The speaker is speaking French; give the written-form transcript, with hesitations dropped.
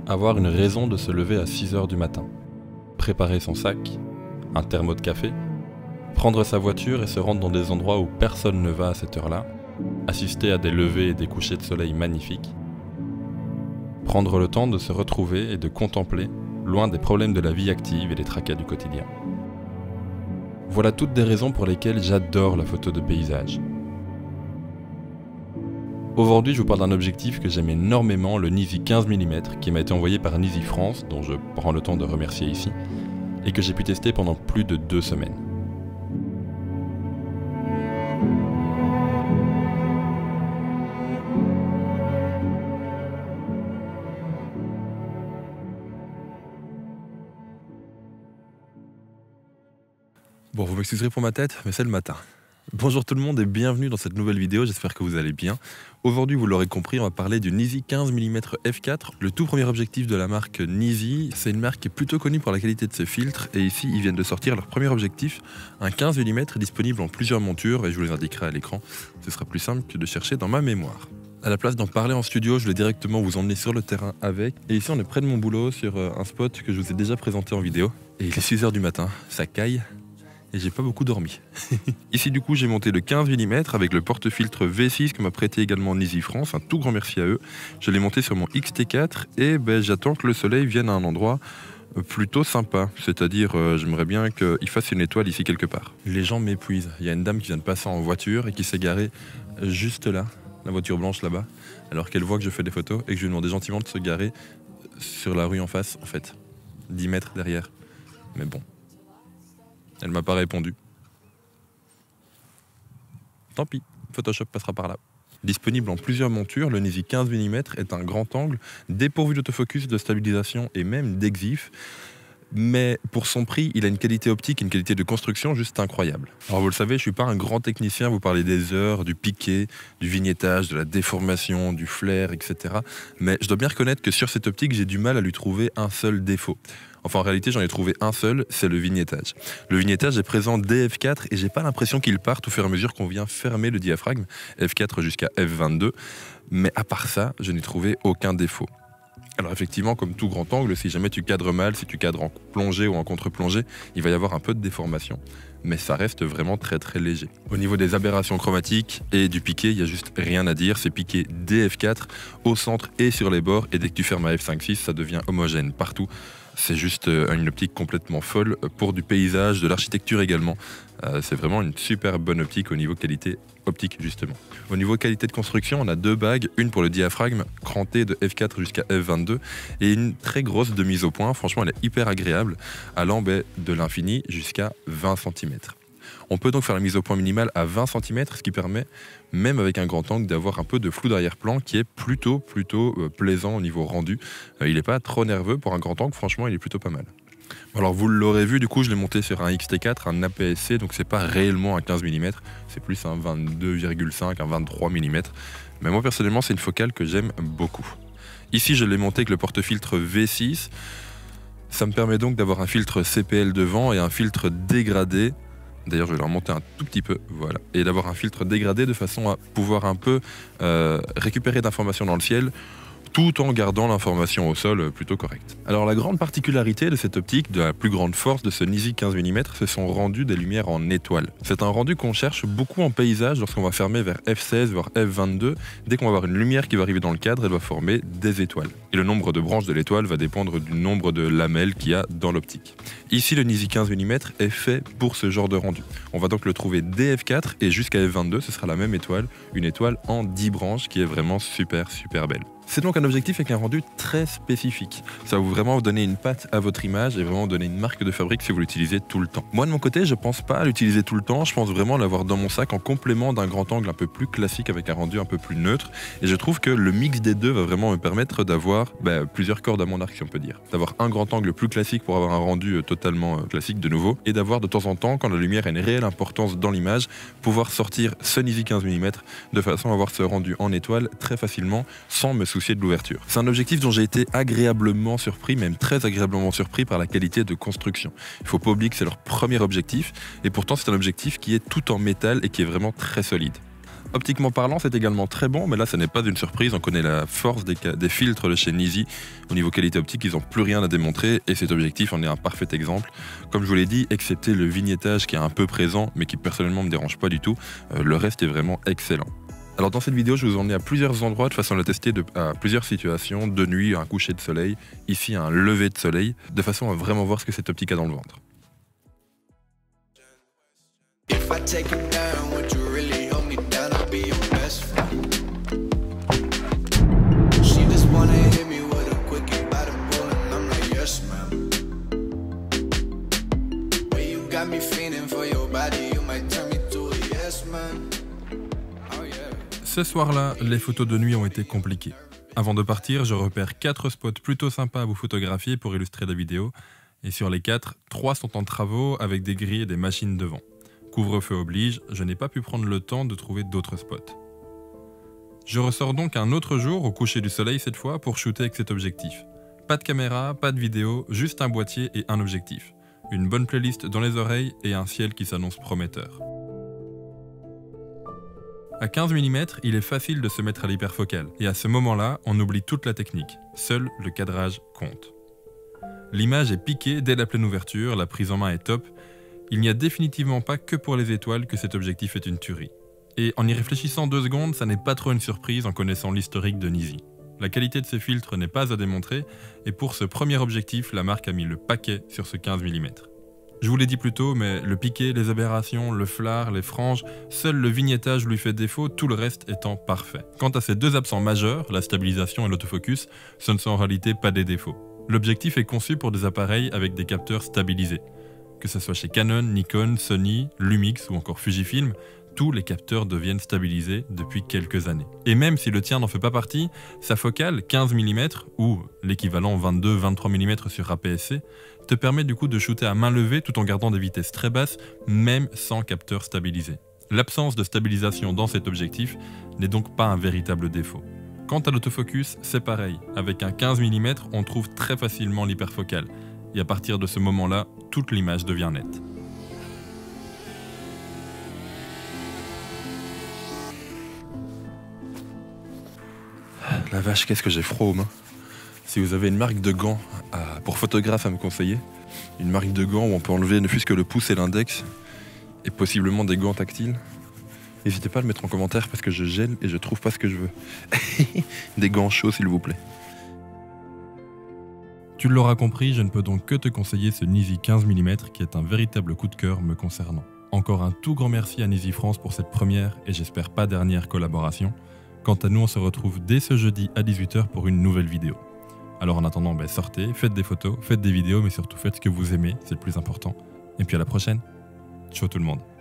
Avoir une raison de se lever à 6 h du matin. Préparer son sac, un thermo de café, prendre sa voiture et se rendre dans des endroits où personne ne va à cette heure-là, assister à des levées et des couchers de soleil magnifiques, prendre le temps de se retrouver et de contempler, loin des problèmes de la vie active et des tracas du quotidien. Voilà toutes des raisons pour lesquelles j'adore la photo de paysage. Aujourd'hui, je vous parle d'un objectif que j'aime énormément, le Nisi 15 mm, qui m'a été envoyé par Nisi France, dont je prends le temps de remercier ici, et que j'ai pu tester pendant plus de 2 semaines. Bon, vous m'excuserez pour ma tête, mais c'est le matin. Bonjour tout le monde et bienvenue dans cette nouvelle vidéo, j'espère que vous allez bien. Aujourd'hui, vous l'aurez compris, on va parler du Nisi 15 mm f4. Le tout premier objectif de la marque Nisi, c'est une marque qui est plutôt connue pour la qualité de ses filtres. Et ici, ils viennent de sortir leur premier objectif, un 15 mm disponible en plusieurs montures et je vous les indiquerai à l'écran. Ce sera plus simple que de chercher dans ma mémoire. À la place d'en parler en studio, je vais directement vous emmener sur le terrain avec. Et ici, on est près de mon boulot sur un spot que je vous ai déjà présenté en vidéo. Et il est 6 h du matin, ça caille. Et j'ai pas beaucoup dormi. Ici du coup j'ai monté le 15 mm avec le porte-filtre V6 que m'a prêté également Nisi France, un tout grand merci à eux. Je l'ai monté sur mon XT4 et j'attends que le soleil vienne à un endroit plutôt sympa, c'est-à-dire j'aimerais bien qu'il fasse une étoile ici quelque part. Les gens m'épuisent, il y a une dame qui vient de passer en voiture et qui s'est garée juste là, la voiture blanche là-bas, alors qu'elle voit que je fais des photos et que je lui demandais gentiment de se garer sur la rue en face en fait, 10 mètres derrière, mais bon. Elle m'a pas répondu. Tant pis, Photoshop passera par là. Disponible en plusieurs montures, le Nisi 15 mm est un grand angle, dépourvu d'autofocus, de stabilisation et même d'exif. Mais pour son prix, il a une qualité optique, une qualité de construction juste incroyable. Alors vous le savez, je suis pas un grand technicien, vous parlez des heures, du piqué, du vignettage, de la déformation, du flair, etc. Mais je dois bien reconnaître que sur cette optique, j'ai du mal à lui trouver un seul défaut. Enfin, en réalité, j'en ai trouvé un seul, c'est le vignettage. Le vignettage est présent dès F4 et j'ai pas l'impression qu'il parte au fur et à mesure qu'on vient fermer le diaphragme, F4 jusqu'à F22. Mais à part ça, je n'ai trouvé aucun défaut. Alors effectivement, comme tout grand angle, si jamais tu cadres mal, si tu cadres en plongée ou en contre-plongée, il va y avoir un peu de déformation. Mais ça reste vraiment très très léger. Au niveau des aberrations chromatiques et du piqué, il n'y a juste rien à dire. C'est piqué dès F4, au centre et sur les bords. Et dès que tu fermes à F5.6, ça devient homogène partout. C'est juste une optique complètement folle pour du paysage, de l'architecture également. C'est vraiment une super bonne optique au niveau qualité optique justement. Au niveau qualité de construction, on a 2 bagues, une pour le diaphragme, cranté de F4 jusqu'à F22 et une très grosse de mise au point. Franchement, elle est hyper agréable, allant de l'infini jusqu'à 20 cm. On peut donc faire la mise au point minimale à 20 cm, ce qui permet, même avec un grand angle, d'avoir un peu de flou d'arrière-plan qui est plutôt plaisant au niveau rendu. Il n'est pas trop nerveux pour un grand angle, franchement il est plutôt pas mal. Alors vous l'aurez vu, du coup je l'ai monté sur un XT4, un APS-C, donc c'est pas réellement un 15 mm, c'est plus un 22,5, un 23 mm. Mais moi personnellement c'est une focale que j'aime beaucoup. Ici je l'ai monté avec le porte-filtre V6, ça me permet donc d'avoir un filtre CPL devant et un filtre dégradé. D'ailleurs, je vais le remonter un tout petit peu, voilà. Et d'avoir un filtre dégradé de façon à pouvoir un peu récupérer d'informations dans le ciel, tout en gardant l'information au sol plutôt correcte. Alors la grande particularité de cette optique, de la plus grande force de ce Nisi 15 mm, c'est son rendu des lumières en étoiles. C'est un rendu qu'on cherche beaucoup en paysage lorsqu'on va fermer vers F16, voire F22. Dès qu'on va avoir une lumière qui va arriver dans le cadre, elle va former des étoiles. Et le nombre de branches de l'étoile va dépendre du nombre de lamelles qu'il y a dans l'optique. Ici, le Nisi 15 mm est fait pour ce genre de rendu. On va donc le trouver dès F4 et jusqu'à F22, ce sera la même étoile, une étoile en 10 branches qui est vraiment super belle. C'est donc un objectif avec un rendu très spécifique. Ça va vraiment vous donner une patte à votre image et vraiment donner une marque de fabrique si vous l'utilisez tout le temps. Moi de mon côté, je pense pas à l'utiliser tout le temps, je pense vraiment l'avoir dans mon sac en complément d'un grand angle un peu plus classique avec un rendu un peu plus neutre. Et je trouve que le mix des deux va vraiment me permettre d'avoir plusieurs cordes à mon arc si on peut dire. D'avoir un grand angle plus classique pour avoir un rendu totalement classique de nouveau et d'avoir de temps en temps, quand la lumière a une réelle importance dans l'image, pouvoir sortir ce Nisi 15 mm de façon à avoir ce rendu en étoile très facilement sans me soucier de l'ouverture. C'est un objectif dont j'ai été agréablement surpris, même très agréablement surpris par la qualité de construction. Il ne faut pas oublier que c'est leur premier objectif et pourtant c'est un objectif qui est tout en métal et qui est vraiment très solide. Optiquement parlant, c'est également très bon, mais là, ce n'est pas une surprise. On connaît la force des filtres de chez Nisi. Au niveau qualité optique, ils n'ont plus rien à démontrer et cet objectif en est un parfait exemple. Comme je vous l'ai dit, excepté le vignettage qui est un peu présent, mais qui personnellement ne me dérange pas du tout, le reste est vraiment excellent. Alors dans cette vidéo, je vous ai emmené à plusieurs endroits de façon à le tester à plusieurs situations, de nuit, un coucher de soleil, ici un lever de soleil, de façon à vraiment voir ce que cette optique a dans le ventre. Ce soir-là, les photos de nuit ont été compliquées. Avant de partir, je repère 4 spots plutôt sympas à vous photographier pour illustrer la vidéo. Et sur les 4, 3 sont en travaux avec des grilles et des machines devant. Couvre-feu oblige, je n'ai pas pu prendre le temps de trouver d'autres spots. Je ressors donc un autre jour, au coucher du soleil cette fois, pour shooter avec cet objectif. Pas de caméra, pas de vidéo, juste un boîtier et un objectif. Une bonne playlist dans les oreilles et un ciel qui s'annonce prometteur. À 15 mm, il est facile de se mettre à l'hyperfocale, et à ce moment-là, on oublie toute la technique. Seul le cadrage compte. L'image est piquée dès la pleine ouverture, la prise en main est top. Il n'y a définitivement pas que pour les étoiles que cet objectif est une tuerie. Et en y réfléchissant 2 secondes, ça n'est pas trop une surprise en connaissant l'historique de Nisi. La qualité de ses filtres n'est pas à démontrer, et pour ce premier objectif, la marque a mis le paquet sur ce 15 mm. Je vous l'ai dit plus tôt, mais le piqué, les aberrations, le flard, les franges, seul le vignettage lui fait défaut, tout le reste étant parfait. Quant à ces 2 absents majeurs, la stabilisation et l'autofocus, ce ne sont en réalité pas des défauts. L'objectif est conçu pour des appareils avec des capteurs stabilisés. Que ce soit chez Canon, Nikon, Sony, Lumix ou encore Fujifilm, tous les capteurs deviennent stabilisés depuis quelques années. Et même si le tien n'en fait pas partie, sa focale 15 mm ou l'équivalent 22-23 mm sur APS-C te permet du coup de shooter à main levée tout en gardant des vitesses très basses, même sans capteur stabilisé. L'absence de stabilisation dans cet objectif n'est donc pas un véritable défaut. Quant à l'autofocus, c'est pareil. Avec un 15 mm, on trouve très facilement l'hyperfocale. Et à partir de ce moment-là, toute l'image devient nette. La vache, qu'est-ce que j'ai froid aux mains. Si vous avez une marque de gants pour photographe à me conseiller, une marque de gants où on peut enlever ne fût-ce que le pouce et l'index, et possiblement des gants tactiles, n'hésitez pas à le mettre en commentaire parce que je gèle et je trouve pas ce que je veux. Des gants chauds s'il vous plaît. Tu l'auras compris, je ne peux donc que te conseiller ce Nisi 15 mm qui est un véritable coup de cœur me concernant. Encore un tout grand merci à Nisi France pour cette première et j'espère pas dernière collaboration. Quant à nous, on se retrouve dès ce jeudi à 18 h pour une nouvelle vidéo. Alors en attendant, sortez, faites des photos, faites des vidéos, mais surtout faites ce que vous aimez, c'est le plus important. Et puis à la prochaine. Ciao tout le monde.